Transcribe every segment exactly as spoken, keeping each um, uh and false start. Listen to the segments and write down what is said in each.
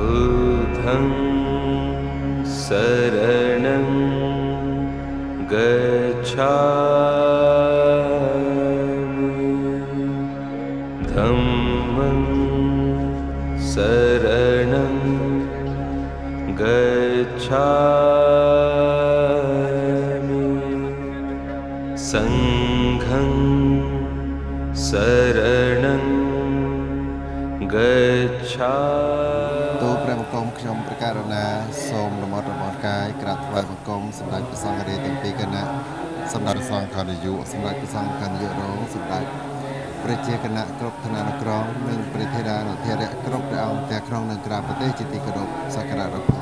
बुद्धं शरणं गच्छामि धम्मं शरणं गच्छामि संघं शरणं गच्छामि ตูព្រះបង្គំខ្ញុំប្រកាសណាសូមរមត់រមត់កាយក្រាបថ្វាយបង្គំសម្ដេចព្រះសង្ឃរាជទាំងពីរគណៈសម្ដេចព្រះសង្ឃនាយកសម្ដេចព្រះសង្ឃនាយករងសម្ដេចប្រជាគណៈគ្រប់ឋានានុក្រមនិងព្រះធេរានុធេរៈគ្រប់ព្រះអង្គទាំងក្នុងនិងក្រៅប្រទេសជាទីគោរពសក្ការៈរបស់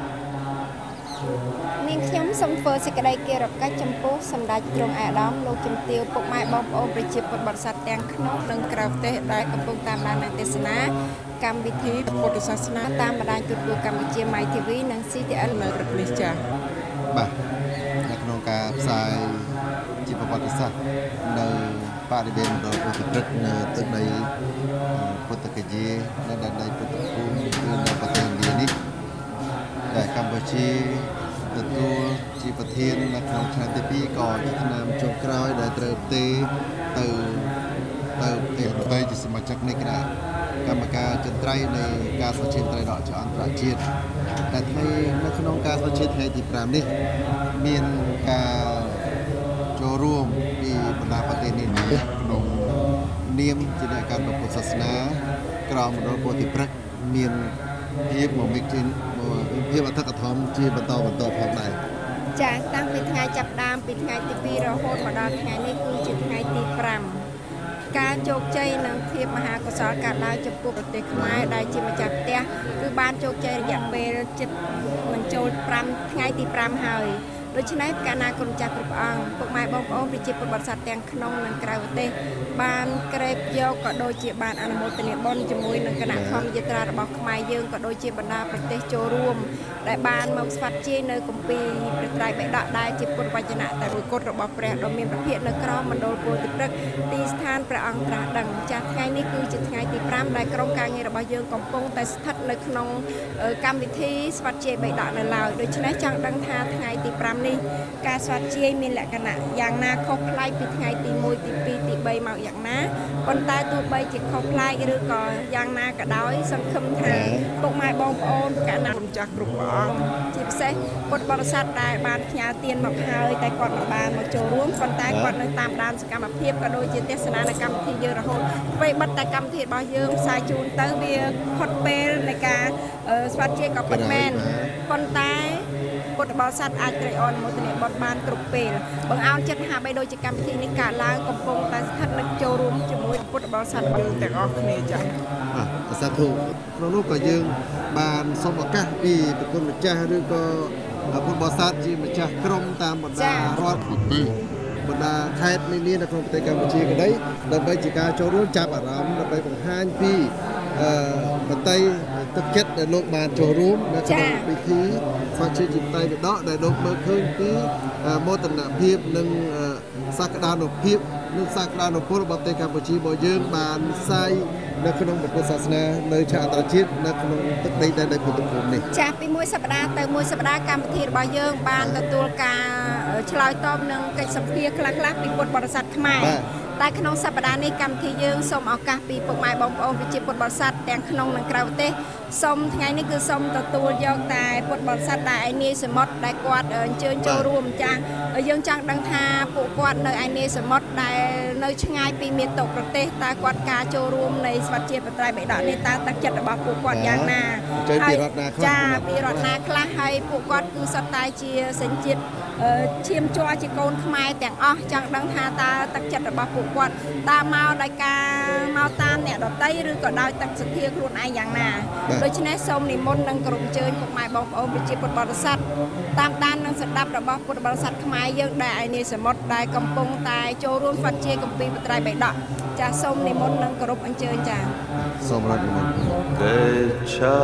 នាងខ្ញុំសូមធ្វើសេចក្តីគោរពកិច្ចចំពោះសម្ដេចទ្រង់អាដាមលោកជំទាវពុកម៉ែបងប្អូនប្រជាពលរដ្ឋបរិស័ទទាំងក្នុងនិងក្រៅប្រទេសដែលកំពុងតាមដាននិងទេសនាកម្មវិធីពុទ្ធសាសនាតាមបណ្ដាញទូរទស្សន៍កម្ពុជា My ធី វី និង ซี ที แอล នៅប្រទេសចា៎បាទនៅក្នុងការផ្សាយជាប្រវត្តិសាស្ត្រនៅបរិវេណមណ្ឌលពុទ្ធព្រឹកនៅទឹកដីពុទ្ធគយានៅដែនដីពុទ្ធភូមិគឺនៅប្រទេសឥណ្ឌានេះដែលកម្ពុជាទទួលជាប្រធាននៅក្នុងឆ្នាំទីពីរក៏ជាឆ្នាំចុងក្រោយដែលត្រូវទេទៅទៅប្រទេសដទៃជាសមាជិកនៃគណៈកម្មការចិន្ត្រៃយ៍នៃការស្វែងរកត្រីដកជាអន្តរជាតិតែថ្ងៃនៅក្នុងការស្វែងរកថ្ងៃទី5នេះមានការចូលរួមពីបណ្ដាប្រទេសនេះក្នុងនាមជាអ្នកការពុទ្ធសាសនាក្រមមណ្ឌលពោធិព្រឹកមានភាពមកមិចជាភាពអធិកធមជាបន្តបន្តផងដែរចាតាំងពីថ្ងៃចាប់ដើមពីថ្ងៃទីពីររហូតមកដល់ថ្ងៃនេះគឺជាថ្ងៃទី5ការជោគជ័យនិងភាពមហាកុសលកើតឡើងចំពោះប្រទេសខ្មែរដែលជាម្ចាស់ផ្ទះគឺបានជោគជ័យរយៈពេលជិតមិនចូល5ថ្ងៃទី5ហើយដូច្នេះកាលណាគុណចាស់គ្រប់អង្គពុកម៉ែបងប្អូនប្រជាពលរដ្ឋបរិស័ទទាំងក្នុងនិងក្រៅប្រទេសបានក្រេបយកក៏ដូចជាបានអនុមោទនាបុណ្យជាមួយនឹងគណៈធម្មយាត្រារបស់ខ្មែរយើងក៏ដូចជាបណ្ដាប្រទេសចូលរួមដែលបានមកស្វាត់ជ័យនៅគម្ពីរព្រះត្រៃបិដកដែលជាពុទ្ធវចនៈតែមួយគត់របស់ព្រះដ៏មានព្រះភិក្ខនៅក្រមមណ្ឌលពោធិព្រឹកទីស្ថានព្រះអង្គត្រាស់ដឹងចាស់ថ្ងៃនេះគឺជាថ្ងៃទី5ដែលក្រុមការងាររបស់យើងកំពុងតែស្ថិតនៅក្នុងកម្មវិធីស្វាត់ជ័យបិដកនៅឡើយដូច្នេះចង់ដឹងថាថ្ងៃទី5នេះការស្វាធ្យាយមានលក្ខណៈយ៉ាងណាខុសប្លែកពីថ្ងៃទី1ទី2ទី3មកយ៉ាងណាប៉ុន្តែទោះបីជាខុសប្លែកឬក៏យ៉ាងណាក៏ដោយសង្ឃឹមថាពុកម៉ែបងប្អូនកាលណាម្ចាស់គ្រប់ព្រះអង្គជាពិសេសពុទ្ធបរិស័ទដែលបានផ្ញើទានមកហើយតែគាត់មិនបានមកចូលរួមប៉ុន្តែគាត់នៅតាមដានសកម្មភាពក៏ដូចជាទេសនានៅកម្មវិធីយើងរហូតពេលបិទតែកម្មវិធីរបស់យើងផ្សាយជូនទៅវាផុតពេលនៃការស្វាធ្យាយក៏ពិតមែនប៉ុន្តែពុទ្ធបរិស័ទអាចត្រេកអរអនុមោទនាបុណ្យបានគ្រប់ពេលបង្អោនចិត្តហាក់បីដូចជាកម្មវិធីនេះកើតឡើងកំពុងតែស្ថិតនៅចូលរួមជាមួយពុទ្ធបរិស័ទរបស់យើងទាំងអស់គ្នាចា៎បាទសាធុក្នុងនោះក៏យើងបានសូមឱកាសពីប្រគុណម្ចាស់ឬក៏ពុទ្ធបរិស័ទជាម្ចាស់ក្រុមតាមបណ្ដារដ្ឋប្រទេសបណ្ដាខេត្តនានានៅក្នុងប្រទេសកម្ពុជាក្តីដើម្បីជាការចូលរួមចាប់អារម្មណ៍ដើម្បីបង្ហាញពីអឺបតីទឹកចិត្តដែលលោកបានចូលរួមនៅក្នុងពិធីស្វាធ្យាយជាបតីបិដកដែលលោកមើលឃើញពីមោទនភាពនិងសក្តានុភាពនិងសក្តានុពលរបស់ប្រទេសកម្ពុជារបស់យើងបានផ្សាយនៅក្នុងពុទ្ធសាសនានៅឆាកអន្តរជាតិនៅក្នុងទឹកដីដែនដីពុទ្ធភូមិនេះចាពីមួយសប្តាហ៍ទៅមួយសប្តាហ៍កម្មវិធីរបស់យើងបានទទួលការឆ្លើយតបនឹងកិច្ចសម្ភារខ្លះៗពីពុទ្ធបរិស័ទខ្មែរតែក្នុងសប្តាហ៍នេះកម្មវិធីយើងសូមឱកាសពីពុកម៉ែបងប្អូនប្រជាពុទ្ធបរិស័ទទាំងក្នុងនិងក្រៅប្រទេសសូមថ្ងៃនេះគឺសូមទទួលយកតែពុទ្ធបរិស័ទដែលឯនាយសមុទ្រដែលគាត់អញ្ជើញចូលរួមចាយើងចង់ដឹងថាពួកគាត់នៅឯនាយសមុទ្រដែលនៅឆ្ងាយពីមាតុប្រទេសតើគាត់ការចូលរួមនៃស្វាធ្យាយបត្រៃបិដកនេះតើទឹកចិត្តរបស់ពួកគាត់យ៉ាងណាហើយចាពីរដ្ឋណាខ្លះហើយពួកគាត់គឺសុទ្ធតែជាសញ្ជាតិឈាមជ័រជាកូនខ្មែរទាំងអស់ចង់ដឹងថាតើទឹកចិត្តរបស់ពួកគាត់តើមកដោយការមកតាមអ្នកដតីឬក៏ដោយទឹកសទ្ធាខ្លួនឯងយ៉ាងណាដូច្នេះសូមនិមន្តនិងគោរពអញ្ជើញពុកម៉ែបងប្អូនប្រជាពុទ្ធបរិស័ទតាមដាននិងស្ដាប់របស់ពុទ្ធបរិស័ទខ្មែរយើងដែលឯនាយសមុទ្រដែលកំពុងតែចូលរួមស្វាធ្យាយគម្ពីរបត្រៃបិដកចាសូមនិមន្តនិងគោរពអញ្ជើញចាសូមរដ្ឋនិមន្តកេឆា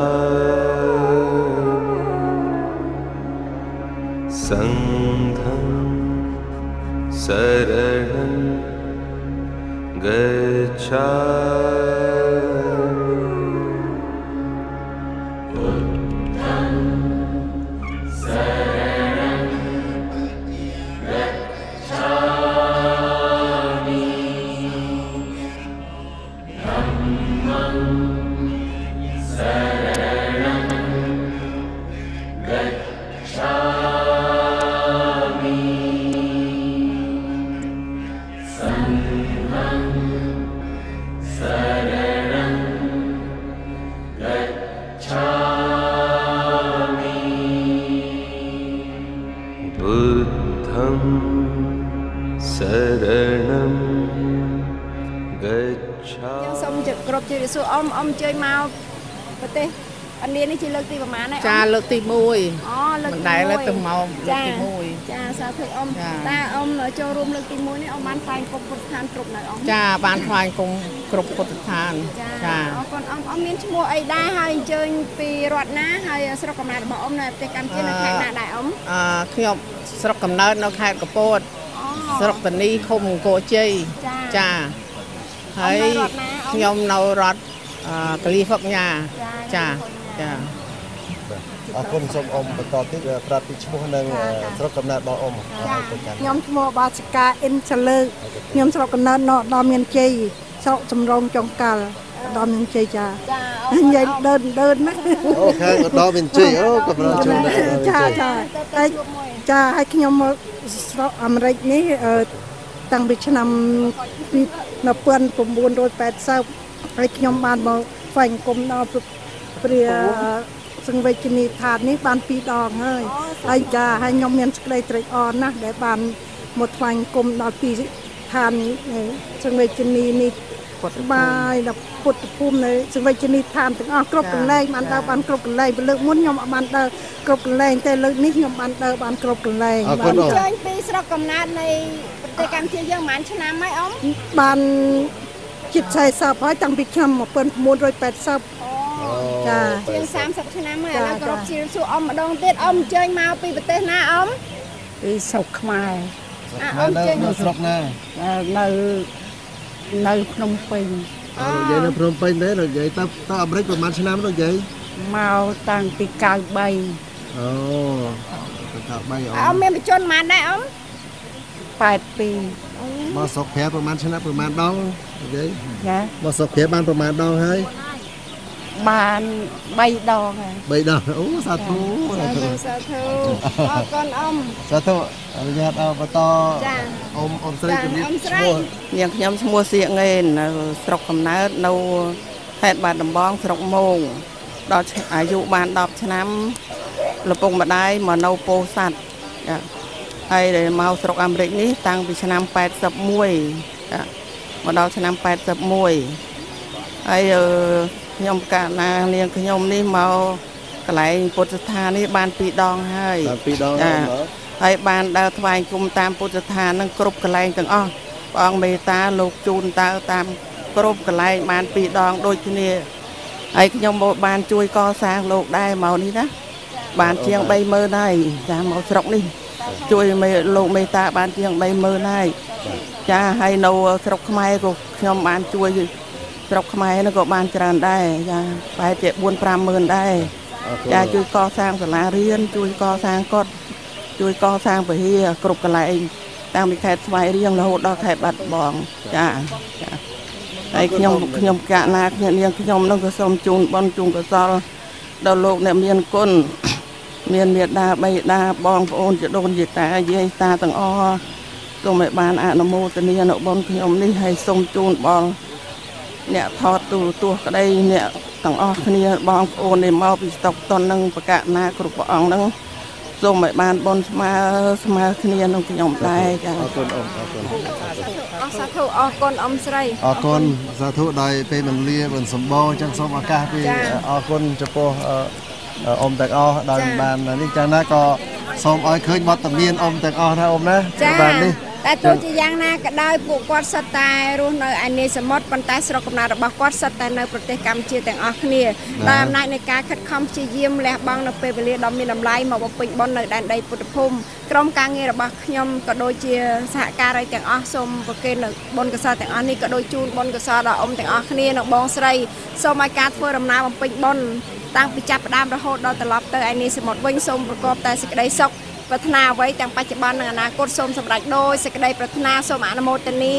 សង្ឃំសរណំgacchami សូមជម្រាបជម្រាបសួរអ៊ំអ៊ំជួយមកប្រទេសឥណ្ឌានេះជាលើកទីប្រហែលហើយចាលើកទីមួយអូលើកទីមួយមិនដែលលើកទៅមកលើកទីមួយចាសាធុអ៊ំតាអ៊ំចូលរួមលើកទីមួយនេះអ៊ំបានថ្លែងគុំពុទ្ធស្ថានគ្រប់នៅអ៊ំចាបានថ្លែងគុំគ្រប់ពុទ្ធស្ថានចាអរគុណអ៊ំអ៊ំមានឈ្មោះអីដែរហើយអញ្ជើញពីរដ្ឋណាហើយស្រុកកំណើតរបស់អ៊ំនៅប្រទេសកម្ពុជានៅខេត្តណាដែរអ៊ំអឺខ្ញុំស្រុកកំណើតនៅខេត្តកំពតស្រុកតានីឃុំអង្គរជ័យចាហើយខ្ញុំនៅរដ្ឋកាលីហ្វ័រញ៉ាចាចាអរគុណសូមអ៊ំបន្តទៀតប្រាប់ពីឈ្មោះនិងស្រុកកំណើតរបស់អ៊ំខ្ញុំឈ្មោះបាសិកាអ៊ិនសាលើខ្ញុំស្រុកកំណើតនៅដល់មានជ័យស្រុកសំរងចុងកាល់ដល់មានជ័យចាចានិយាយដើរដើរណាអូខាងដល់មានជ័យអូកំណើតជុំចាចាហើយចាហើយខ្ញុំមកស្រុកអាមេរិកនេះតាំងពីឆ្នាំពីnineteen eightyហើយខ្ញុំបានមកស្វែងគុំដល់ព្រះសង្វេគនីឋាននេះបានពីរដងហើយហើយចាហើយខ្ញុំមានសេចក្តីត្រេកអរណាស់ដែលបានមកស្វែងគុំដល់ពីឋានសង្វេគនីនេះបាយដល់ពុទ្ធភូមិនៅសង្វេគនីឋានទាំងអស់គ្រប់កន្លែងបានដើរបានគ្រប់កន្លែងលើកមុនខ្ញុំអត់បានដើរគ្រប់កន្លែងតែលើកនេះខ្ញុំបានដើរបានគ្រប់កន្លែងបានចេញពីស្រុកកំណើតនៃប្រទេសកម្ពុជាយើងប្រហែលឆ្នាំហើយអ៊ំបានជិតสี่สิบហើយតាំងពីឆ្នាំnineteen eightyចាជាងthirtyឆ្នាំហើយឥឡូវក៏រកជាសួរអ៊ំម្ដងទៀតអ៊ំអញ្ជើញមកពីប្រទេសណាអ៊ំពីស្រុកខ្មែរអ៊ំអញ្ជើញនៅស្រុកណានៅនៅភ្នំពេញអូនិយាយនៅភ្នំពេញទេនិយាយទៅទៅអាមេរិកប្រហែលឆ្នាំទៅនិយាយមកតាំងពីninety-threeអូទៅninety-threeអ៊ំអ៊ំមានបញ្ជនប៉ុន្មានដែរអ៊ំeighty-twoមកស្រុកព្រះប្រហែលឆ្នាំប្រហែលដងនិយាយចាមកស្រុកព្រះបានប្រហែលដងហើយបានthreeដងហើយthreeដងអូសាធុសាធុសាធុអរគុណអ៊ំសាធុអនុញ្ញាតអបន្តចាអ៊ំអ៊ំស្រីជំរាបឈ្មោះនាងខ្ញុំឈ្មោះសៀកងេននៅស្រុកកំណើតនៅខេត្តបាត់ដំបងស្រុកមោងដល់អាយុបានtenឆ្នាំលពងម្ដាយមកនៅពោធិ៍សាត់ចាហើយដែលមកស្រុកអាមេរិកនេះតាំងពីឆ្នាំeighty-oneចាមកដល់ឆ្នាំeighty-oneហើយខ្ញុំកាលណានាងខ្ញុំនេះមកកន្លែងពុទ្ធស្ថាននេះបានពីរដងហើយបានពីរដងហើយបានដើរថ្វាយគុំតាមពុទ្ធស្ថាននឹងគ្រប់កន្លែងទាំងអស់ព្រះអង្គមេត្តាលោកជូនតើតាមគ្រប់កន្លែងបានពីរដងដូចគ្នាហើយខ្ញុំបានជួយកសាងលោកដែរមកនេះណាបានជាងthree thousandហើយចាមកស្រុកនេះជួយមេលោកមេត្តាបានជាងthree thousandហើយចាហើយនៅស្រុកខ្មែរក៏ខ្ញុំបានជួយស្រុកខ្មែរនោះក៏បានច្រើនដែរចាប្រហែលជាfour to fiveម៉ឺនដែរចាជួយកសាងសាលារៀនជួយកសាងកុដិជួយកសាងវិហារគ្រប់កន្លែងតាំងពីខេត្តស្វាយរៀងរហូតដល់ខេត្តបាត់ដំបងចាចាហើយខ្ញុំខ្ញុំកាលណាគ្នានាងខ្ញុំនឹងក៏សូមជូនបុណ្យជូនកុសលដល់លោកអ្នកមានគុណមានមេដាបៃតាបងប្អូនជីដូនជីតាយាយតាទាំងអស់សូមឲ្យបានអនុមោទនានៅបុណ្យខ្ញុំនេះហើយសូមជូនបងអ្នកថតទូរទស្សន៍ក្តីអ្នកទាំងអស់គ្នាបងប្អូននេះមកពីស្តុកតុននឹងបកណាគ្រប់ព្រះអង្គនឹងសូមឲ្យបានបុណ្យស្មើស្មើគ្នានឹងខ្ញុំដែរចាអរគុណអ៊ំអរគុណអរសាធុអរគុណអ៊ំស្រីអរគុណសាធុដោយពេលវេលាមិនសម្បូរអញ្ចឹងសូមឱកាសពីអរគុណចំពោះអ៊ំទាំងអស់ដោយបាននេះចឹងណាក៏សូមឲ្យឃើញវត្តមានអ៊ំទាំងអស់ណាអ៊ំណាបាននេះតែទោះជាយ៉ាងណាក៏ដោយពួកគាត់សុទ្ធតែរស់នៅឯនេសមុទ្រប៉ុន្តែស្រុកកំណើតរបស់គាត់សុទ្ធតែនៅប្រទេសកម្ពុជាទាំងអស់គ្នាដោយអំណាចនៃការខិតខំព្យាយាមលះបង់នៅពេលវេលាដ៏មានតម្លៃមកបំពេញបុណ្យនៅដែនដីពុទ្ធភូមិក្រុមការងាររបស់ខ្ញុំក៏ដូចជាសហការីទាំងអស់សូមប្រគេននៅបុណ្យកុសលទាំងអស់នេះក៏ដូចជូនបុណ្យកុសលដល់អ៊ំទាំងអស់គ្នានិងបងស្រីសូមឲ្យការធ្វើដំណើរបំពេញបុណ្យតាំងពីចាប់ផ្ដើមរហូតដល់ត្រឡប់ទៅឯនេះសមុទ្រវិញសូមប្រកបតែសេចក្តីសុខប្រាថ្នាអ្វីទាំងបច្ចុប្បន្ននិងអនាគតសូមសម្រេចដោយសេចក្តីប្រាថ្នាសូមអនុមោទនា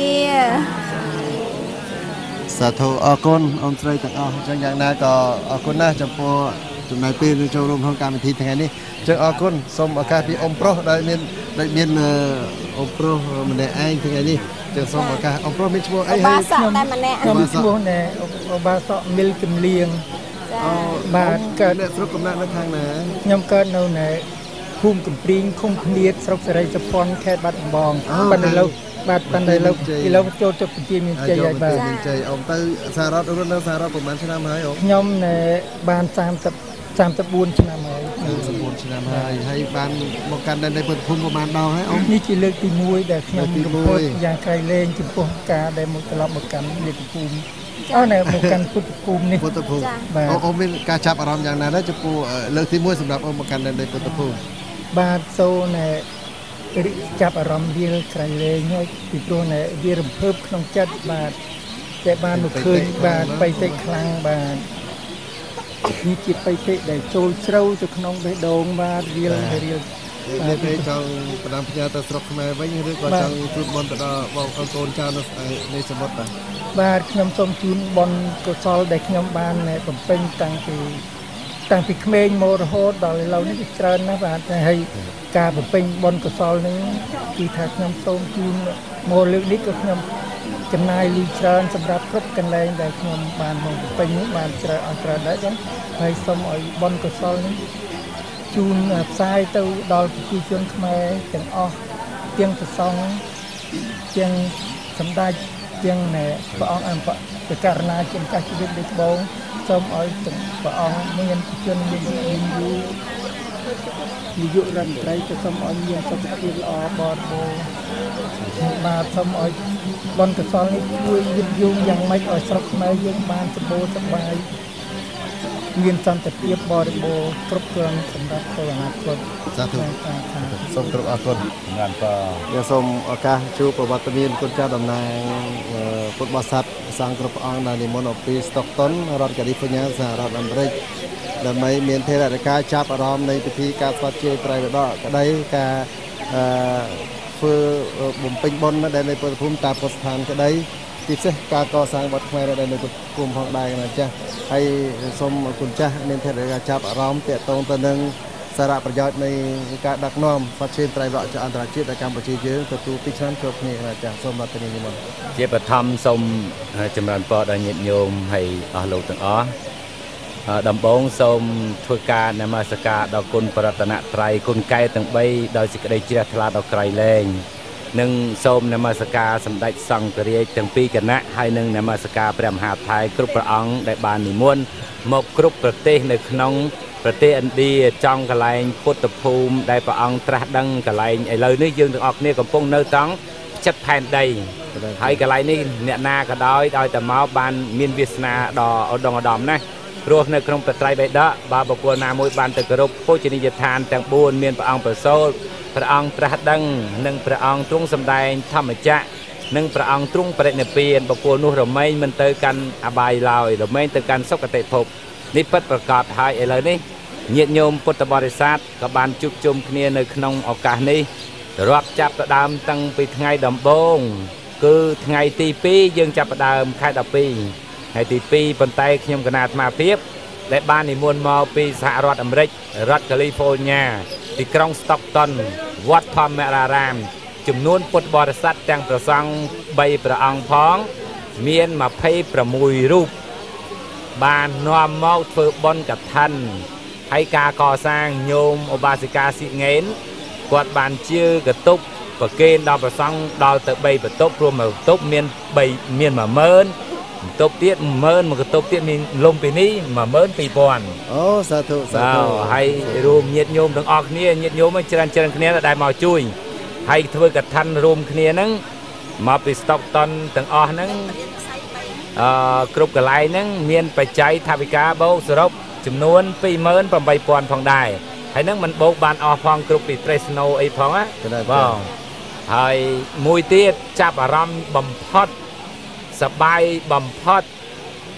សាធុអរគុណអូនស្រីទាំងអស់អញ្ចឹងយ៉ាងណាក៏អរគុណណាស់ចំពោះចំណាយពេលចូលរួមក្នុងកម្មវិធីថ្ងៃនេះអញ្ចឹងអរគុណសូមឱកាសពីអ៊ំប្រុសដែលមានដែលមានអ៊ំប្រុសម្នាក់ឯងថ្ងៃនេះចឹងសូមឱកាសអ៊ំប្រុសមានឈ្មោះអីហើយខ្ញុំតែម្នាក់ខ្ញុំឈ្មោះណែអូបាសក់មីលកំលៀងអូបាទកើតអ្នកស្រុកកំណើតនៅខាងណាខ្ញុំកើតនៅណែភូមិកំព្រីងឃុំភ្នៀតស្រុកសេរីសុភ័ណ្ឌខេត្តបាត់ដំបងប៉ុន្តែលោកបាទប៉ុន្តែលោកឥឡូវចូលទៅពជាមានជ័យហើយបាទមានជ័យអ៊ំទៅសារ៉ាត់រស់នៅសារ៉ាត់ប្រហែលឆ្នាំហើយអ៊ំខ្ញុំណែបានសាមសិបសាមសិបបួនឆ្នាំហើយសាមសិបបួនឆ្នាំហើយហើយបានមកកាន់នៅពុទ្ធភូមិប្រហែលដងហើយអ៊ំនេះជាលើកទីមួយដែលខ្ញុំកំពុងយ៉ាងក្រៃលែងចំពោះការដែលមកត្រឡប់មកកាន់មាតុភូមិអូណែមកកាន់ពុទ្ធភូមិនេះពុទ្ធភូមិបាទអ៊ំមានការចាប់អារម្មណ៍យ៉ាងណាដែរចំពោះលើកទីមួយសម្រាប់អ៊ំមកកាន់នៅពុទ្ធភូមិបាទសូណែចាប់អារម្មណ៍វាក្រៃលែងហើយពីព្រោះណែវារំភើបក្នុងចិត្តបាទតែបានមកឃើញបាទបៃតេខ្លាំងបាទនេះជាបៃតេដែលចូលជ្រៅទៅក្នុងបេះដូងបាទវារៀលនេះគេចង់ផ្ដាំផ្ញើទៅស្រុកខ្មែរវិញឬក៏ចង់ជូនបុណ្យទៅដល់បងប្អូនកូនចៅនៅនៃសមុទ្របាទបាទខ្ញុំសូមជូនបុណ្យកុសលដែលខ្ញុំបានបំពេញតាំងពីតាំងពីក្មេងមករហូតដល់ឥឡូវនេះវាច្រើនណាស់បាទហើយការបំពេញបុណ្យកុសលនេះគឺថាខ្ញុំសូមជូនមកលើកនេះក៏ខ្ញុំចំណាយលុយច្រើនសម្រាប់គ្រប់កន្លែងដែលខ្ញុំបានបំពេញនេះបានច្រើនអត់ច្រើនដែរចឹងហើយសូមឲ្យបុណ្យកុសលនេះជូនផ្សាយទៅដល់ប្រជាជនខ្មែរទាំងអស់ទាំងប្រសង់ទាំងសម្ដេចទាំងព្រះអង្គអមបករណាជាម្ចាស់ជីវិតដូចបងសូមឲ្យទាំងព្រះអង្គមានជនមានមានយូរនាយករដ្ឋមន្ត្រីក៏សូមឲ្យមានសុខភាពល្អបរិបូរណ៍បាទសូមឲ្យបុណ្យកុសលនេះជួយយឹតយងយ៉ាងម៉េចឲ្យស្រុកខ្មែរយើងបានសម្បូរសប្បាយមានសន្តិភាពបរិបូរណ៍គ្រប់គ្រាន់សម្រាប់ទៅអនាគតសាធុសូមគ្រប់អរគុណงั้นក៏យើងសូមឱកាសជួបប្រវត្តិមានគុណចាស់តំណាងពុទ្ធបរិស័ទសង្ឃគ្រប់អង្គដែលនិមន្តពី Stockton រដ្ឋ California សហរដ្ឋអាមេរិកដើម្បីមានថេរដីកាចាប់អារម្មណ៍នៃពិធីការស្វាគមន៍ត្រៃបដកក្តីការអឺធ្វើបំពេញបុណ្យដែលនៅពុទ្ធភូមិតាពុទ្ធស្ថានក្តីពិសេសការកសាងវត្តខ្មែរដែលនៅពុទ្ធភូមិផងដែរណាចាស់ហើយសូមគុណចាស់មានថេរដីកាចាប់អារម្មណ៍ទាក់ទងទៅនឹងសារៈប្រយោជន៍នៃការដឹកនាំស្វាគមន៍ត្រៃបដកអន្តរជាតិនៅកម្ពុជាយើងទទួលពីឆ្នាំជាប់គ្នាណាចាស់សូមអរគុណនិមន្តជាបឋមសូមចម្រើនពរដល់ញាតិញោមហើយអស់លោកទាំងអស់ដំបូងសូមធ្វើការនមស្ការដល់គុណបរតនត្រ័យគុណកែទាំងបីដោយសេចក្តីជ្រះថ្លាដល់ក្រៃលែងនិងសូមនមស្ការសម្ដេចសង្ឃរាជទាំងពីរគណៈហើយនិងនមស្ការព្រះមហាថៃគ្រប់ព្រះអង្គដែលបាននិមន្តមកគ្រប់ប្រទេសនៅក្នុងប្រទេសឥណ្ឌាចង់កន្លែងពុទ្ធភូមិដែលព្រះអង្គត្រាស់ដឹងកន្លែងឥឡូវនេះយើងទាំងអស់គ្នាកំពុងនៅត្រង់ចិត្តផែនដីហើយកន្លែងនេះអ្នកណាក៏ដោយឲ្យតែមកបានមានវាសនាដ៏ឧត្តមឧត្តមណាស់ព្រោះនៅក្នុងត្រៃបិដកបើបុគ្គលណាមួយបានទៅគោរពពុជនីយដ្ឋានទាំងបួនមានព្រះអង្គប្រសូតព្រះអង្គត្រាស់ដឹងនិងព្រះអង្គទ្រង់សម្ដែងធម្មចក្រនិងព្រះអង្គទ្រង់បរិនិព្វានបុគ្គលនោះរមែងមិនទៅកាន់អបាយឡើយរមែងទៅកាន់សុគតិភពនេះពិតប្រកបហើយឥឡូវនេះញាតិញោមពុទ្ធបរិស័ទក៏បានជួបជុំគ្នានៅក្នុងឱកាសនេះរាប់ចាប់ផ្ដើមតាំងពីថ្ងៃដំបូងគឺថ្ងៃទីពីរយើងចាប់ផ្ដើមខែដប់ពីរថ្ងៃទីពីរប៉ុន្តែខ្ញុំគណៈអាត្មាភាពដែលបាននិមន្តមកពីសហរដ្ឋអាមេរិករដ្ឋ California ទីក្រុង Stockton វត្តធម្មរារាមចំនួនពុទ្ធបរិស័ទទាំងព្រះសង្ឃបីព្រះអង្គផងមានម្ភៃប្រាំមួយរូបបាននាំមកធ្វើបុណ្យកឋិនហើយការកសាងញោមឧបាសិកាស៊ីងេនគាត់បានជឿកតុបប្រគេនដល់ព្រះសង្ឃដល់ទៅបីបន្ទប់រួមបន្ទប់មាន3មានមួយម៉ឺនបន្ទប់ទៀតមួយម៉ឺនមួយកតុបទៀតមានលំពីនេះមួយម៉ឺនពីរពាន់អូសាធុសាធុហើយរួមញាតិញោមទាំងអស់គ្នាញាតិញោមច្រើនច្រើនគ្នាដែលមកជួយហើយធ្វើកឋិនរួមគ្នាហ្នឹងមកពី Stockton ទាំងអស់ហ្នឹងអឺគ្រប់កន្លែងហ្នឹងមានបច្ច័យថាវិការបូកសរុបចំនួនពីរម៉ឺនប្រាំបីពាន់ផងដែរហើយហ្នឹងมันបូកបានអស់ផងគ្រប់ពី Fresno អីផងណាបងហើយមួយទៀតចាប់អារម្មណ៍បំផុតសបាយបំផុត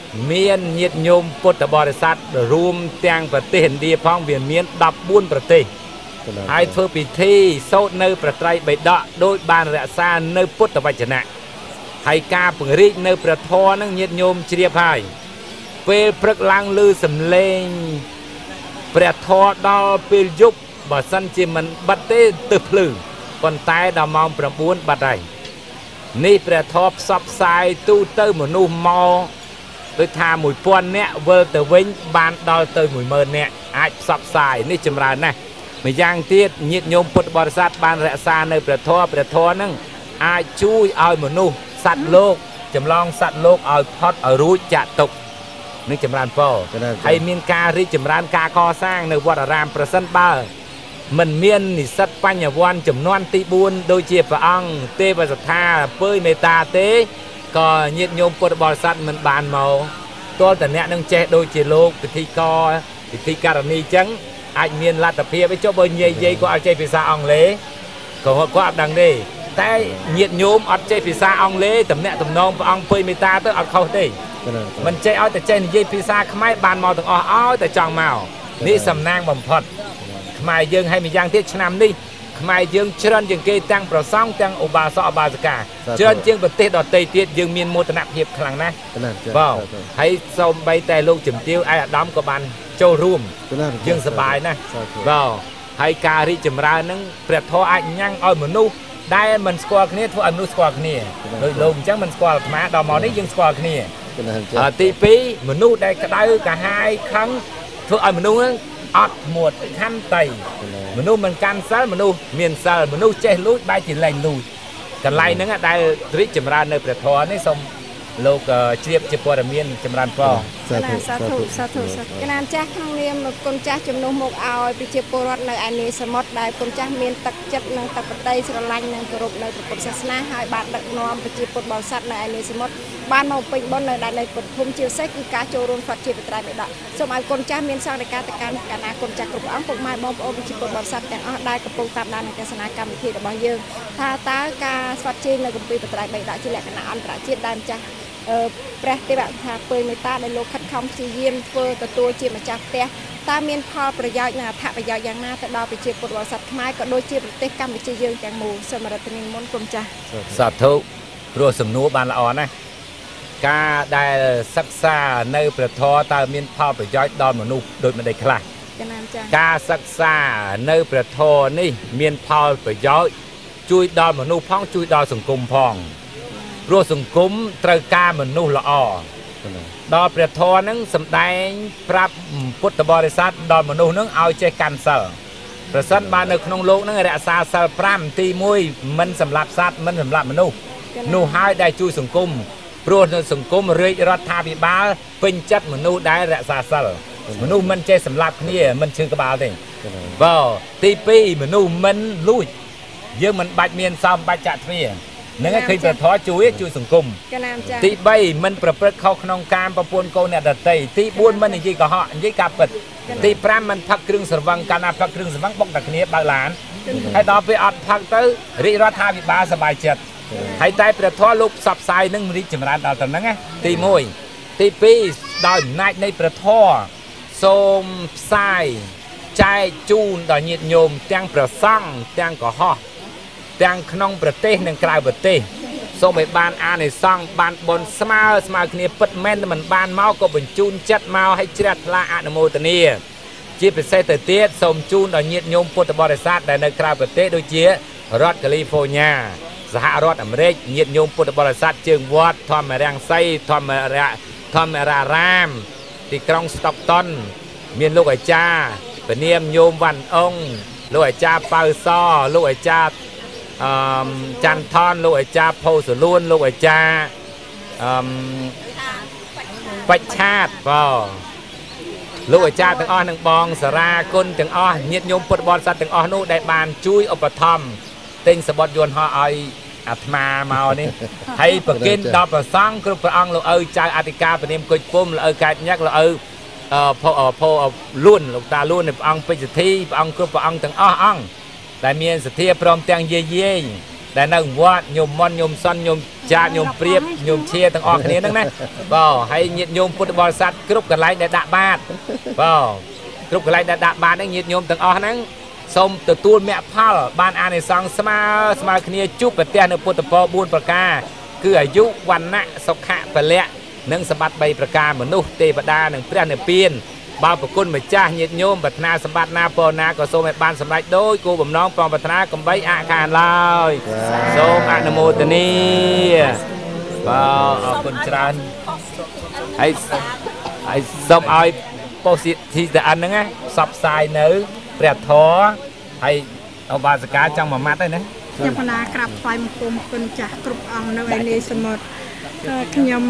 មានញាតិញោមពុទ្ធបរិស័ទរួមទាំងប្រទេសឥណ្ឌាផងវាមានដប់បួនប្រទេសហើយធ្វើពិធីសូត្រនៅប្រត្រៃបិដកដោយបានរក្សានៅពុទ្ធវចនៈហើយការពង្រីកនៅព្រះធម៌នឹងញាតិញោមជ្រាបហើយពេលព្រឹកឡើងឮសំឡេងព្រះធម៌ដល់ពេលយប់បើសិនជាមិនបិទទេទើសភ្លឺប៉ុន្តែដល់ម៉ោងប្រាំបួនបាត់ហើយនេះព្រះធម៌ផ្សព្វផ្សាយទូទៅមនុស្សមកដូចថាមួយពាន់នាក់វិលទៅវិញបានដល់ទៅមួយម៉ឺននាក់អាចផ្សព្វផ្សាយនេះចម្រើនណាស់ម្យ៉ាងទៀតញាតិញោមពុទ្ធបរិស័ទបានរក្សានៅព្រះធម៌ព្រះធម៌នឹងអាចជួយឲ្យមនុស្សសត្វលោកចម្លងសត្វលោកឲ្យផុតឲ្យរួចចាក់ទុកនឹងចម្រើនពរហើយមានការរីកចម្រើនការកសាងនៅវត្តអារាមប្រសិនបើមិនមាននិស្សិតបញ្ញវន្តចំនួនទីបួនដូចជាព្រះអង្គទេវសត្ថាពើមេត្តាទេក៏ញាតិញោមពុទ្ធបរិស័ទមិនបានមកទល់តែអ្នកនឹងចេះដូចជាលោកពិធីករពិធីការនីចឹងអាចមានលទ្ធភាពចុះបើនិយាយគាត់អត់ចេះភាសាអង់គ្លេសក៏គាត់អត់ដឹងទេតែញាតិញោមអត់ចេះភាសាអង់គ្លេសតំណាក់តំណងព្រះអង្គពើមេត្តាទៅអត់ខុសទេមិនចេះឲ្យតែចេះនិយាយភាសាខ្មែរបានមកទាំងអស់ឲ្យតែចង់មកនេះសំណាងបំផុតខ្មែរយើងឲ្យម្យ៉ាងទៀតឆ្នាំនេះខ្មែរយើងច្រើនជាងគេទាំងប្រសង់ទាំងឧបាសកឧបាសិកាច្រើនជាងប្រទេសដទៃទៀតយើងមានមោទនភាពខ្លាំងណាស់បាទហើយសូម្បីតែលោកជំទាវឯអាដាមក៏បានចូលរួមយើងសប្បាយណាស់បាទហើយការរីកចម្រើនហ្នឹងព្រះធម៌អាចញ៉ាំងឲ្យមនុស្សដែលមិនស្គាល់គ្នាធ្វើឲ្យមនុស្សស្គាល់គ្នាដោយលោកអញ្ចឹងមិនស្គាល់អាត្មាដល់មកនេះយើងស្គាល់គ្នាទីពីរមនុស្សដែលក្តៅកាហាយខឹងធ្វើឲ្យមនុស្សហ្នឹងអត់ធ្មត់ខន្តីមនុស្សមិនកាន់សិលមនុស្សមានសិលមនុស្សចេះលួចបែរជាលែងលួចកន្លែងហ្នឹងដែលរីកចម្រើននៅព្រះធម៌នេះសូមលោកជ្រាបជាព័ត៌មានចម្រើនពរសាធុសាធុសាធុកណានចាស់ក្នុងនាមគុណចាស់ជំនួសមកឲ្យប្រជាពលរដ្ឋនៅឯនីសមុទ្រដែលគុណចាស់មានទឹកចិត្តនិងទឹកប្រតិស្រឡាញ់និងគោរពនៅព្រះពុទ្ធសាសនាហើយបានដឹកនាំប្រជាពលរដ្ឋបរិស័ទនៅឯនីសមុទ្របានមកពេញបុណ្យនៅដែនដីពុទ្ធភូមិជាពិសេសគឺការចូលរួមស្វាត់ជាបត្រៃបិដកសូមឲ្យគុណចាស់មានសង្ឃនៃការទៅកាន់កណាគុណចាស់គ្រប់អង្គពុកម៉ែបងប្អូនប្រជាពលរដ្ឋបរិស័ទទាំងអស់ដែលកំពុងតាមដានទស្សនាកម្មវិធីរបស់យើងថាតើការស្វាត់ជានៅគម្ពីរបត្រៃបិដកជាលក្ខណៈអន្តរជាតិដែលចាស់ព្រះទេវថាពើមេត្តាដែលលោកខិតខំព្យាយាមធ្វើទទួលជាម្ចាស់ផ្ទះតើមានផលប្រយោជន៍និងអត្ថប្រយោជន៍យ៉ាងណាទៅដល់ប្រជាពលរដ្ឋបរិស័ទខ្មែរក៏ដូចជាប្រទេសកម្ពុជាយើងទាំងមូលសូមរដ្ឋនិមន្តគុំចាស់សាធុព្រោះសំណួរបានល្អណាស់ការដែលសិក្សានៅព្រះធម៌តើមានផលប្រយោជន៍ដល់មនុស្សដូចម្ដេចខ្លះការសិក្សានៅព្រះធម៌នេះមានផលប្រយោជន៍ជួយដល់មនុស្សផងជួយដល់សង្គមផងព្រោះសង្គមត្រូវការមនុស្សល្អដល់ព្រះធម៌នឹងសម្ដែងប្រាប់ពុទ្ធបរិស័ទដល់មនុស្សនឹងឲ្យចេះកាន់សិលប្រសិនបើនៅក្នុងโลกនឹងរក្សាសិលប្រាំទីមួយមិនសម្លាប់សត្វមិនសម្លាប់មនុស្សនោះហើយដែលជួយសង្គមព្រោះនៅសង្គមរាជរដ្ឋាភិបាលពេញចិត្តមនុស្សដែលរក្សាសិលមនុស្សមិនចេះសម្លាប់គ្នាមិនឈឺក្បាលទេបាទទីពីរមនុស្សមិនលួចយើងមិនបាច់មានសំបាច់ចាក់ទ្វារនឹងឃើញព្រះធម៌ជួយជួយសង្គមទីបីមិនប្រព្រឹត្តខុសក្នុងកាមប្រពន្ធកូនអ្នកដទៃទីបួនមិននិយាយកុហកនិយាយការពិតទីប្រាំមិនផឹកគ្រឿងស្រវឹងកាលណាផឹកគ្រឿងស្រវឹងបុកតែគ្នាបើកឡានហើយដល់ពេលអត់ផឹកទៅរាជរដ្ឋាភិបាលសប្បាយចិត្តហើយតែព្រះធម៌លោកផ្សព្វផ្សាយនឹងរីកចម្រើនដល់ទៅហ្នឹងទីមួយទីពីរដោយអំណាចនៃព្រះធម៌សូមផ្សាយចែកជូនដល់ញាតិញោមទាំងព្រះសង្ឃទាំងកុហកទាំងក្នុងប្រទេសនិងក្រៅប្រទេសសូមឲ្យបានអានិសង្ឃបានបុណ្យស្មើស្មើគ្នាពិតមែនមិនបានមកក៏បញ្ជូនចិត្តមកឲ្យជ្រះថ្លាអនុមោទនាជាពិសេសទៅទៀតសូមជូនដល់ញាតិញោមពុទ្ធបរិស័ទដែលនៅក្រៅប្រទេសដូចជារដ្ឋកាលីហ្វ័រញ៉ាសហរដ្ឋអាមេរិកញាតិញោមពុទ្ធបរិស័ទជើងវត្តធម្មរាំងសីធម្មរៈធម្មរារាមទីក្រុងស្តុកតុនមានលោកអាចារ្យពនាមញោមវ៉ាន់អ៊ុងលោកអាចារ្យប៉ៅសលោកអាចារ្យអឺច័ន្ទថនលោកអាចារ្យផូសលួនលោកអាចារ្យអឺបច្ឆាតបាទលោកអាចារ្យទាំងអស់នឹងបងសារាគុណទាំងអស់ញាតិញោមពុទ្ធបរិស័ទទាំងអស់នោះដែលបានជួយឧបត្ថម្ភទិញសបុតយន្តហោះឲ្យអាត្មាមកនេះហើយប្រគិនដល់ព្រះសង្ឃគ្រប់ព្រះអង្គលោកឪចៅអធិការព្រានាមគុជពុំលោកឪកែតញឹកលោកឪអឺផោផោលួនលោកតាលួនព្រះអង្គពេជ្រសិទ្ធិព្រះអង្គគ្រប់ព្រះអង្គទាំងអស់អង្គដែលមានសទ្ធាព្រមទាំងយាយយាយដែលនៅវត្តញោមមន់ញោមសុនញោមចាញោមព្រៀបញោមឈៀទាំងអស់គ្នាហ្នឹងណាបាទហើយញាតិញោមពុទ្ធបរិស័ទគ្រប់កន្លែងដែលដាក់បាតបាទគ្រប់កន្លែងដែលដាក់បាតហ្នឹងញាតិញោមទាំងអស់ហ្នឹងសូមទទួលមគ្គផលបានអានិសង្សស្មើស្មើគ្នាជួបប្រទះនៅពុទ្ធពរបួនប្រការគឺអាយុវណ្ណៈសុខៈពលៈនិងសម្បត្តិបីប្រការមនុស្សទេវតានិងព្រះនិព្វានបើប្រគុណម្ចាស់ញាតិញោមប្រាថ្នាសម្បត្តិណាពរណាក៏សូមឲ្យបានសម្រេចដោយគោលបំណងប្រងប្រាថ្នាកំបីអខានឡើយសូមអនុមោទនាបាទអរគុណច្រើនហើយហើយសូមឲ្យពោសិធីតអិនហ្នឹងផ្សព្វផ្សាយនៅព្រះធម៌ហើយឧបាសិកាចង់មួយម៉ាត់ហើយណាខ្ញុំគណៈក្រាបថ្វាយបង្គំគុណចាស់គ្រប់អង្គនៅឯនេះសមុទ្រខ្ញុំ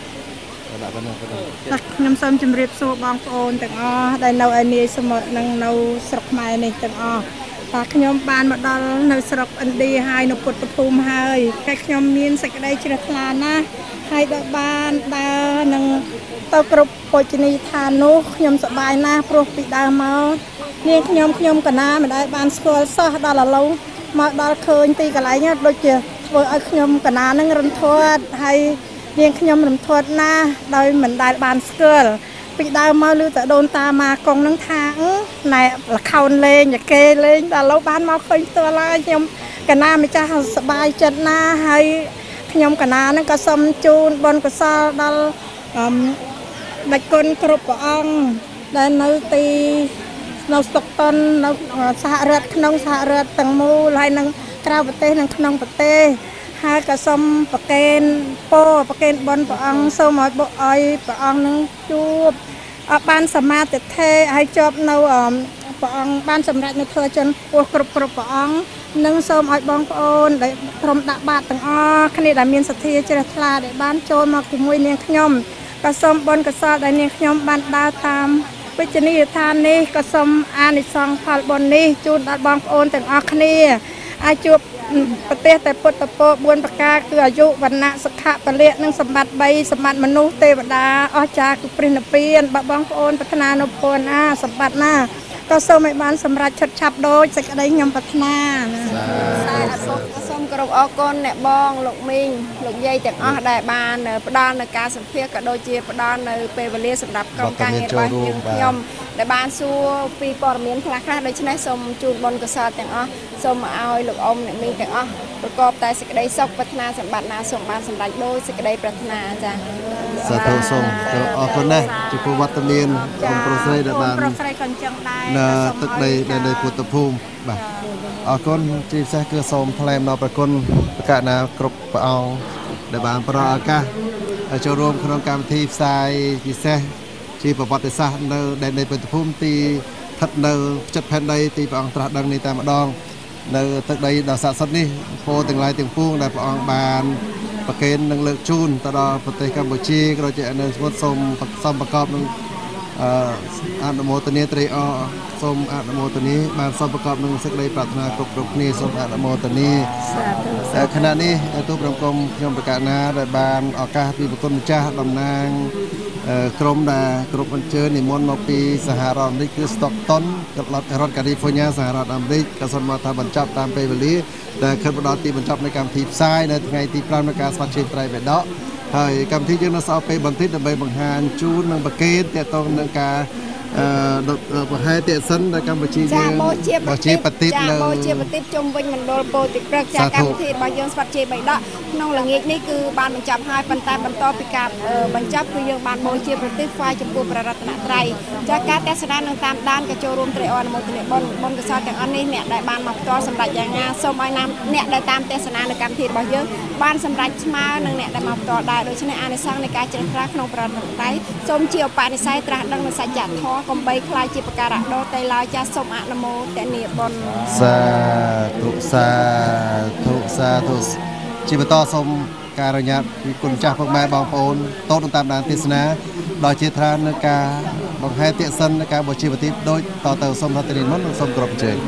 ខ្ញុំសូមជម្រាបសួរបងប្អូនទាំងអស់ដែលនៅឯនាយសមុទ្រនិងនៅស្រុកខ្មែរនេះទាំងអស់បាទខ្ញុំបានមកដល់នៅស្រុកឥណ្ឌាហើយនៅពុទ្ធភូមិហើយតែខ្ញុំមានសេចក្តីជ្រះថ្លាណាស់ហើយដល់បានដើរនឹងទៅគ្រប់ពុជនីយដ្ឋាននោះខ្ញុំសប្បាយណាស់ព្រោះពីដើមមកនាងខ្ញុំខ្ញុំកណាមិនដែលបានស្គាល់សោះដល់ឥឡូវមកដល់ឃើញទីកន្លែងដូចជាធ្វើឲ្យខ្ញុំកណានឹងរន្ធត់ហើយនាងខ្ញុំរំធាត់ណាស់ដោយមិនដែលបានស្គាល់ពីដើមមកឮតែដូនតាមកកងនឹងថាណែលខោនលេងគេលេងដល់ឥឡូវបានមកឃើញផ្ទាល់ហើយខ្ញុំកណាម្ចាស់សប្បាយចិត្តណាស់ហើយខ្ញុំកណានឹងក៏សូមជូនបុណ្យកុសលដល់អឺដាច់គុណគ្រប់ព្រះអង្គដែលនៅទីនៅស្តុកតុននៅសហរដ្ឋក្នុងសហរដ្ឋទាំងមូលហើយនឹងក្រៅប្រទេសនិងក្នុងប្រទេសហើយក៏សូមប្រកេនពរប្រកេនបុណ្យព្រះអង្គសូមឲ្យបុឲ្យព្រះអង្គនឹងជួបបានសមាធិធិហើយជាប់នៅព្រះអង្គបានសម្រេចនៅធ្វើជនពោះគ្រប់គ្រប់ព្រះអង្គនិងសូមឲ្យបងប្អូនដែលក្រុមដាក់បាតទាំងអស់គ្នាដែលមានសទ្ធាជ្រះថ្លាដែលបានចូលមកជាមួយនាងខ្ញុំក៏សូមបុណ្យកុសលដែលនាងខ្ញុំបានដើរតាមវិជ្ជនីយដ្ឋាននេះក៏សូមអានិសង្សផលបុណ្យនេះជូនដល់បងប្អូនទាំងអស់គ្នាអាចជួបប្រទេសតែពុទ្ធពរបួនប្រការគឺអាយុវណ្ណៈសុខៈពលៈនិងសម្បត្តិបីសម្បត្តិមនុស្សទេវតាអស្ចារ្យគឺព្រះនិព្វានបើបងប្អូនប្រាថ្នានៅពរណាសម្បត្តិណាក៏សូមឲ្យបានសម្រេចឆិតឆាប់ដូចសេចក្តីខ្ញុំប្រាថ្នាសាធុសូមគោរពអរគុណអ្នកបងលោកមីងលោកយាយទាំងអស់ដែលបានផ្ដល់នៅការសម្ភាសក៏ដូចជាផ្ដល់នៅពេលវេលាសម្រាប់ក្រុមការងាររបស់យើងខ្ញុំដែលបានសួរពីព័ត៌មានខ្លះៗដូច្នេះសូមជូនបុណ្យកុសលទាំងអស់សូមឲ្យលោកអ៊ំអ្នកមីងទាំងអស់ប្រកបតែសេចក្តីសុខប្រាថ្នាសម្បត្តិណាសូមបានសម្រេចដោយសេចក្តីប្រាថ្នាចា៎សាធុសូមអរគុណណាស់ចំពោះវត្តមានគុំប្រុសស្រីដែលបានប្រុសស្រីក៏អញ្ចឹងដែរនៅទឹកដីនៅពុទ្ធភូមិបាទអរគុណជាពិសេសគឺសូមថ្លែងអំណរប្រគុណប្រកាសណាគ្រប់ព្រះអង្គដែលបានផ្ដល់ឱកាសចូលរួមក្នុងកម្មវិធីផ្សាយពិសេសជាប្រវត្តិសាស្ត្រនៅដែនដីពុទ្ធភូមិទីស្ថិតនៅចិត្តផែនដីទីព្រះអង្គត្រាស់ដឹងនេះតែម្ដងនៅទឹកដីដ៏ស័ក្តិសិទ្ធិនេះពោទាំងឡាយទាំងពួងដែលព្រះអង្គបានប្រគេននិងលើកជូនទៅដល់ប្រទេសកម្ពុជាក៏ដូចជានៅសមុទ្រសូមសូមប្រកបនឹងអនុមោទនាត្រេកអរសូមអនុមោទនាបានសូមប្រកបនឹងសេចក្តីប្រាថ្នាគ្រប់គ្រប់គ្នាសូមអនុមោទនាខណៈនេះទូប្រគំខ្ញុំប្រកាសណាដែលបានឱកាសពីប្រគុណម្ចាស់តំណាងក្រុមដែលគ្រប់អញ្ជើញនិមន្តមកពីសហរដ្ឋអាមេរិកគឺ Stockton រដ្ឋ California សហរដ្ឋអាមេរិកក៏សូមមកថាបញ្ចប់តាមពេលវេលាដែលខិតមកដល់ទីបញ្ចប់នៃកម្មវិធីផ្សាយនៅថ្ងៃទីប្រាំនៃការស្វាគមន៍ត្រីបេដកហើយកម្មវិធីយើងនៅសល់ពេលបន្តិចដើម្បីបង្ហាញជូននិងប្រកេនទាក់ទងនឹងការអឺបង្ហាញទាក់សិននៅកម្ពុជាយើងបោះជាបតិតនៅបោះជាបតិតជុំវិញមណ្ឌលពោធិព្រឹកចាកម្មវិធីរបស់យើងស្វាត់ជាបៃដកក្នុងល្ងាចនេះគឺបានបញ្ចប់ហើយប៉ុន្តែបន្តពីការបញ្ចប់គឺយើងបានបោះជាប្រតិស្វាយចំពោះព្រះរតនត្រ័យចាការទស្សនានឹងតាមដានក៏ចូលរួមត្រេកអរអនុមោទនាបុណ្យបុណ្យកុសលទាំងអស់នេះអ្នកដែលបានមកផ្ទាល់សម្រាប់យ៉ាងណាសូមឲ្យណាអ្នកដែលតាមទស្សនានៅកម្មវិធីរបស់យើងបានសម្រេចស្មើនឹងអ្នកដែលមកផ្ទាល់ដែរដូច្នេះអានិសង្សនៃការជ្រះថ្លាក្នុងព្រះរតនត្រ័យសូមជាឧបនិស្ស័យត្រាស់ដឹងនៅសច្ចធម៌កំបីខ្លាយជាប្រការៈដោតែឡើយចាសូមអនុមោទនាបុណ្យសាធុសាធុសាធុជាបន្តសូមការអនុញ្ញាតពីគុណចាស់ពុកម៉ែបងប្អូនតូនតាមដានទេសនាដោយជាឋាននៅការបង្ហាញទាក់សិននៅការបូជាបតិដូចតទៅសូមហត្ថនិមន្តសូមគោរពអញ្ជើញ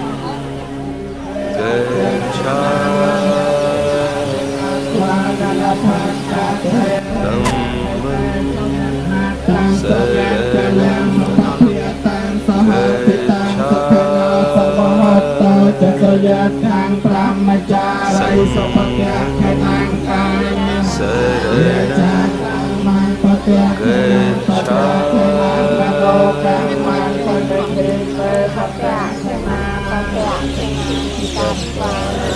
Saranam จะสยดทางพระมจาริสุภเกะแค่ทางกายสรณังมันปะเกะเกชามันโลกังมันปะเกะเกเปปะเกะเกมาปะเกะเกตัดวา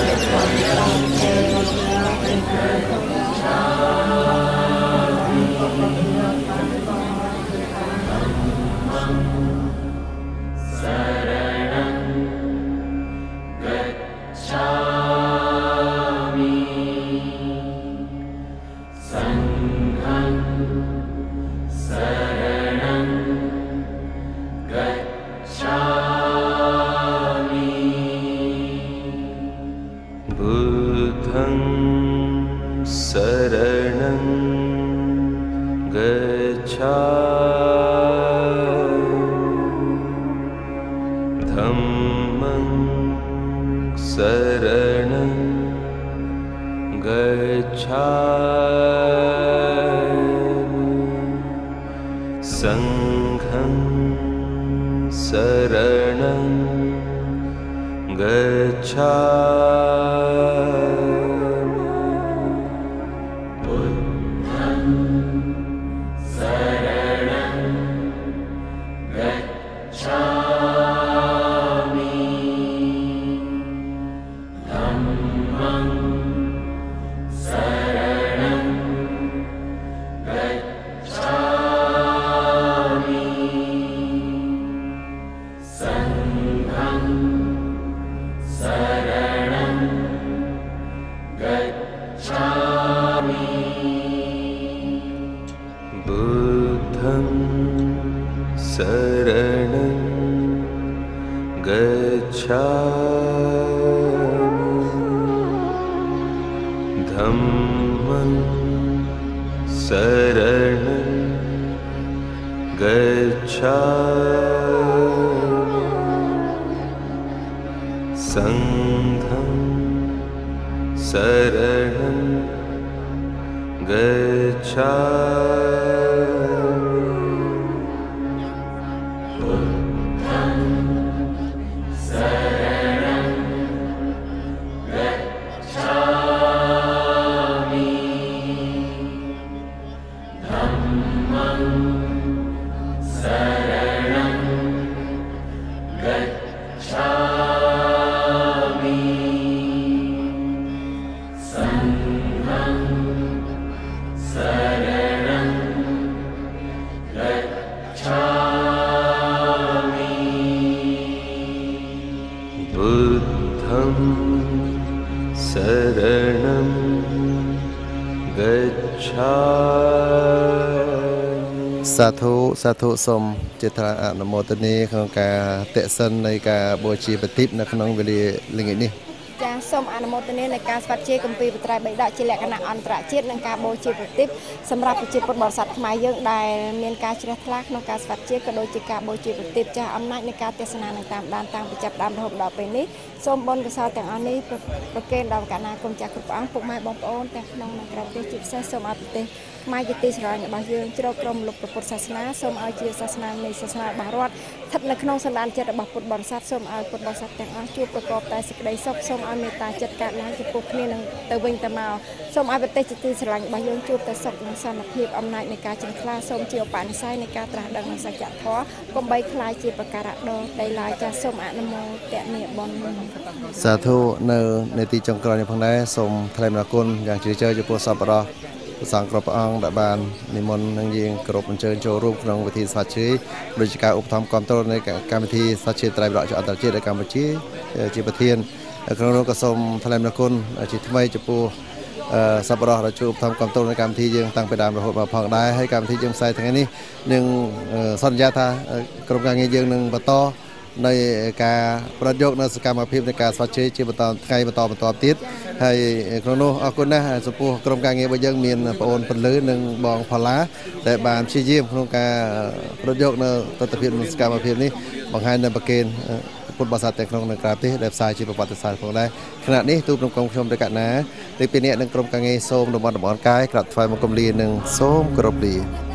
สาธุสาธุสมเจตนาอนุโมทนีของการเตะสันในการบูชาปฏิบในขนมเวลีลิงนี้จ้าส้มอนุโมทนีในการสวัสดีกัมปีปไตรใบดาจิเลกนาอันตรจิตในการบูชาปฏิบสำหรับจิตปบสัตว์หมายยังได้เมียนการเชื่อทลักในการสวัสดีก็โดยจิการบูชาปฏิบจะอำนาจในการเทศนาในตามด้านต่างประจับดามระบบดาวไปนี้ส้มบนกระสาวแต่งอันนี้ประเกณฑ์ดาวการนากรมจากกรุปอังปุกไม้บอมโอนแต่ขนมในกระเทียจิตเสส้มอภิเตมาจิติสระในบางยื่นจุดกรมลุกประพุทธศาสนาส้มเอาจีศาสนาในศาสนาบารอดทัดในขนมสันดานเจตบักพุทธบริษัทส้มเอาพุทธบริษัทแต่งอันจูประกอบแต่สิกได้ซบส้มเอาเมตตาจัดการล้างจิตปุกนี่นึงเตวิงตะมาส้มเอาเตจิติสระในบางยื่นจูแต่ศพในสันนิบอำนาจในการจังคลาส้มเจียวปานไซในการตราดังในสัจจะท้อกรมใบคลายจีประการะดอได้ลายจะส้มอนุโมแตะเนียบอลสาธุในในที่จงกรในพังได้ส้มทะเลมนากุลอย่างเชื่อเจอจุปสัปรอสังกรปอังดับบานนิมนต์นังยิงกรบอัญเชิญโชว์รูปក្នុងវិធីសាជាโดยการอุปถัมภ์ความตรงในการวิธีសាជាไตรบรรจอันตรจิตในการบัญชีจีประเทียนក្នុងនោះក៏សូមថ្លែងអំណរគុណជាថ្មីចំពោះសប្បុរសដែលជួបทำความตรงในการวิธีយើងតាំងពីដើមរហូតមកផងដែរហើយកម្មវិធីយើងផ្សាយថ្ងៃនេះនឹងសន្យាថាក្រុមការងារយើងនឹងបន្តในការប្រតិយកនៅសកម្មភាពនៃការស្វាគមន៍ជាបន្តថ្ងៃបន្តបន្តទៀតហើយក្នុងនោះអរគុណណាស់ចំពោះក្រុមការងាររបស់យើងមានបងអូនពលឺនិងបងផល្លាដែលបានព្យាយាមក្នុងការប្រតិយកនៅទស្សនវិជ្ជាសកម្មភាពនេះបង្ហាញនៅប្រកេនពុទ្ធបរិស័ទទាំងក្នុងនិងក្រៅប្រទេសដែលផ្សាយជាប្រវត្តិសាស្ត្រផងដែរខណៈនេះទូប្រំខ្ញុំទៅកណាទីពីអ្នកនិងក្រុមការងារសូមតំបន់តំបន់កាយក្រាបថ្វាយបង្គំលានិងសូមគោរពលា